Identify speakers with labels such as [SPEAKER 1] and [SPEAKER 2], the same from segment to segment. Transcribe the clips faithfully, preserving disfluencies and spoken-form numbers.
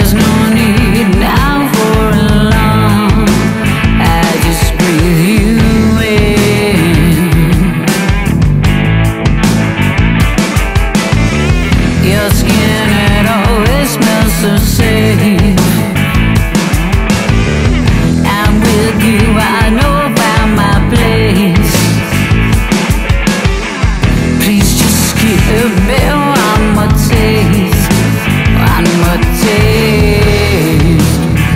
[SPEAKER 1] There's no need now for alarm. I just breathe you in. Your skin, it always smells so safe. I'm with you, I know about my place. Please just give me one more taste, one more taste.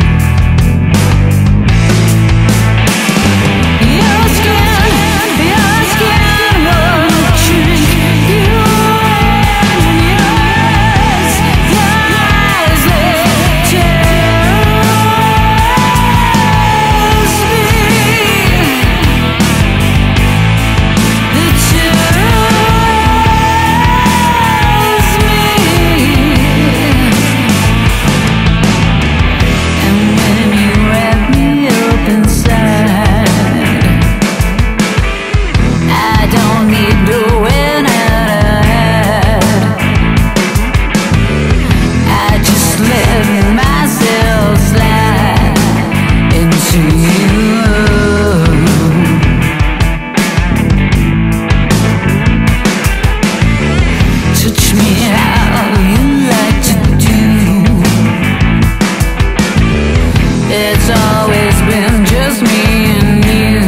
[SPEAKER 1] Your skin, your skin won't trick you in. Yours, your eyes, they chase me. They chase me. And when you wrap me up inside, I don't need to win out ahead. I just let myself slide into you. Touch me how you like to do. It's always been just me and you,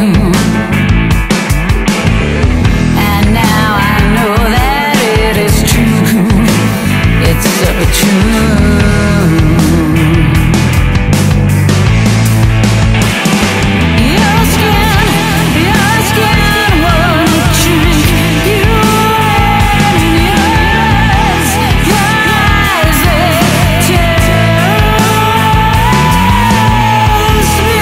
[SPEAKER 1] and now I know that it is true. It's so true. Your skin, your skin won't trick you in. Yours, your eyes, they chase me.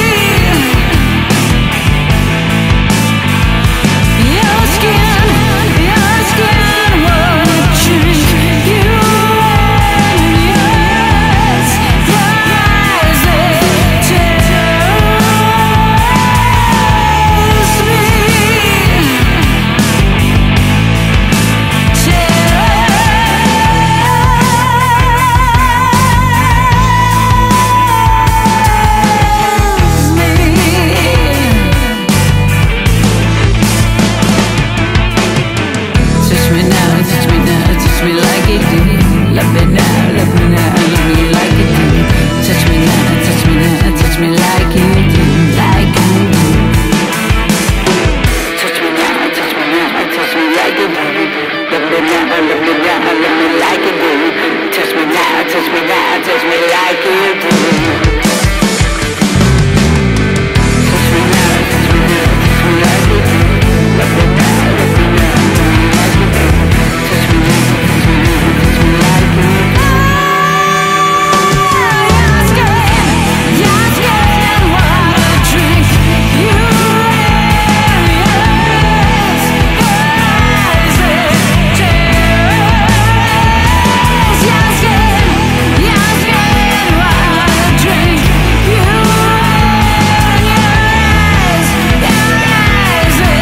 [SPEAKER 1] Your skin, your skin won't trick you in. Yours, your eyes, they chase me. Touch me now, touch me now, touch me like it do. Love me now, love me now, love me like it do. Touch me now, touch me now, touch me like you do, like you do. Touch me now, touch me now, touch me like it do. Love me now, love me now, love me like it do. Touch me now, touch me now, touch me like you do. Touch me now, touch me now, touch me like it do. Love me now, love me now, love me like it do. Touch me now, touch me now, touch me like you do. Your skin, your skin wanna drink you in. Yours, your eyes, they chase. Your skin, your skin wanna drink you in. Yours, your eyes, they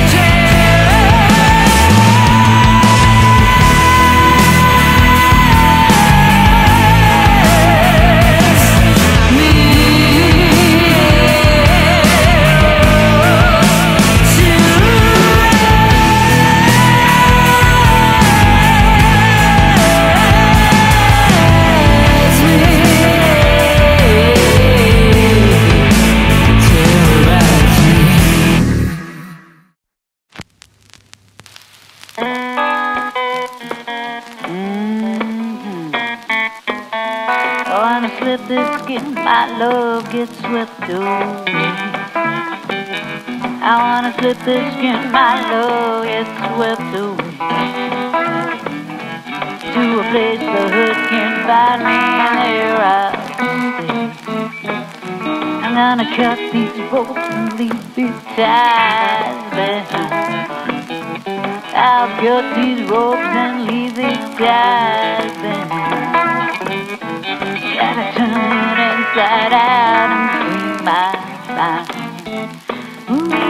[SPEAKER 1] I wanna slip this skin, my love gets swept away. I wanna slip this skin, my love gets swept away. To a place the hurt can't find me, and there I'll stay. I'm gonna cut these ropes and leave these ties behind. I'll cut these ropes and leave these ties behind. Gotta turn it inside out and free my mind. Ooh.